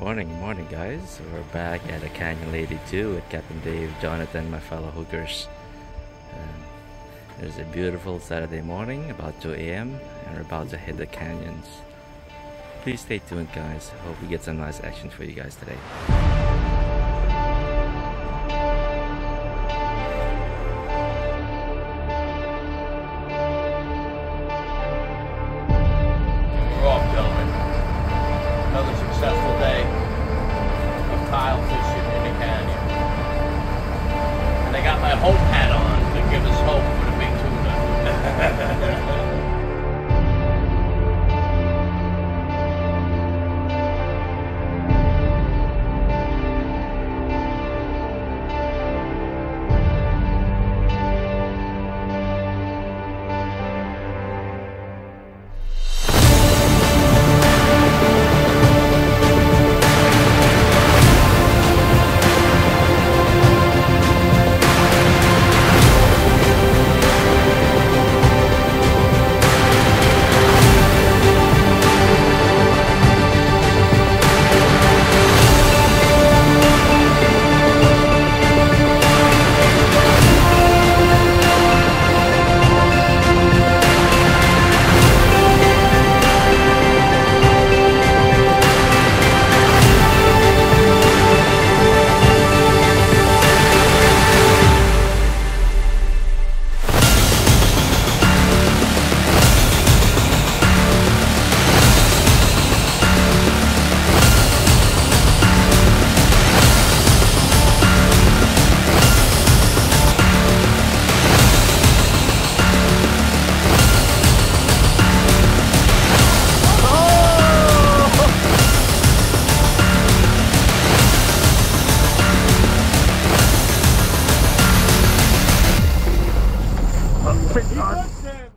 Morning guys. We're back at the Canyon Lady 2 with Captain Dave, Jonathan, my fellow hookers. It's a beautiful Saturday morning, about 2 a.m. and we're about to hit the canyons. Please stay tuned guys. Hope we get some nice action for you guys today. We're off, gentlemen. Another successful day of tile fishing in the canyon. And I got my hope hat on to give us hope for the big tuna. Pretty hard.